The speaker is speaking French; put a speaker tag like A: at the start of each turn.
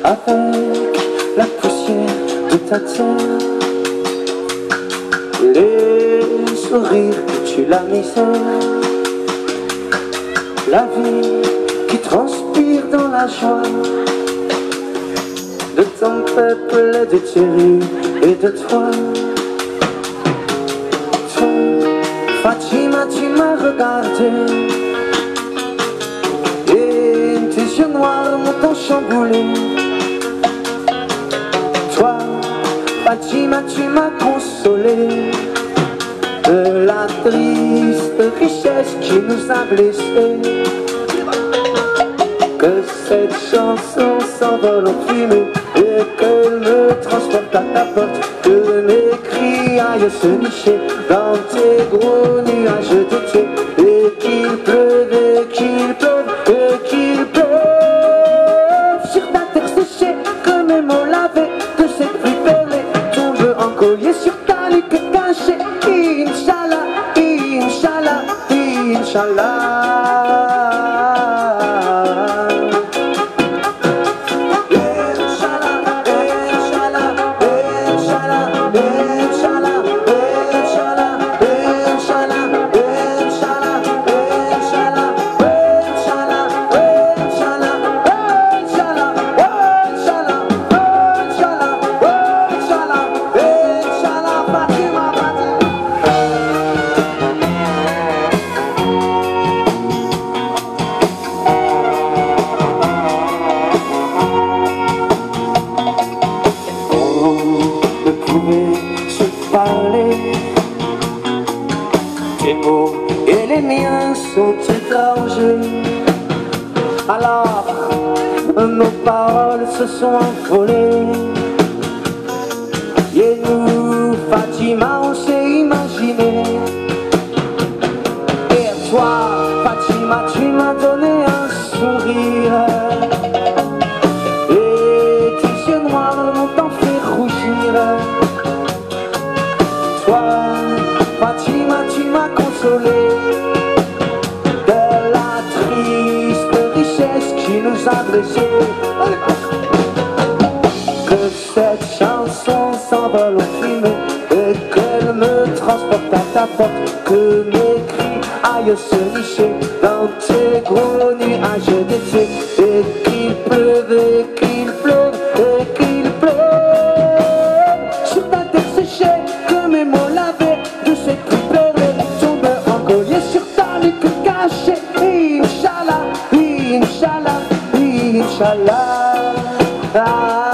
A: avec la poussière de ta terre, les sourires que tu la misère, la vie qui transpire dans la joie de ton peuple et de tes rues et de toi. Toi, Fatima, tu m'as regardé et tes yeux noirs m'ont chamboulé. Toi, Fatima, tu m'as consolé de la triste richesse qui nous a blessés. Que cette chanson s'envole en fumée et qu'elle me transporte à ta porte, que mes cris aillent se nicher dans tes gros nuages d'été, et qu'il pleuve, et qu'il pleuve, et qu'il pleuve sur ta terre séchée, que mes mots lavés de cette pluie perlée tombent en collier sur ta nuque cachée. Inch'Allah, Inch'Allah, Inch'Allah. Tes mots et les miens sont étrangers. Alors nos paroles se sont envolées et nous, Fatima, on s'est imaginé. Et toi, Fatima, tu m'as donné un sourire et tes yeux noirs m'ont en fait rougir. Toi, Fatima, tu m'as consolé de la triste richesse qui nous a blessés. Que cette chanson s'envole en fumée et qu'elle me transporte à ta porte, que mes cris aillent se nicher dans tes gros nuages d'été, et qu'il pleuve, et qu'il pleuve, et qu'il pleuve sur ta terre séchée, que mes mots lavés de cette pluie perlée tombent en collier sur ta nuque cachée. Inch'Allah, Inch'Allah, Inch'Allah.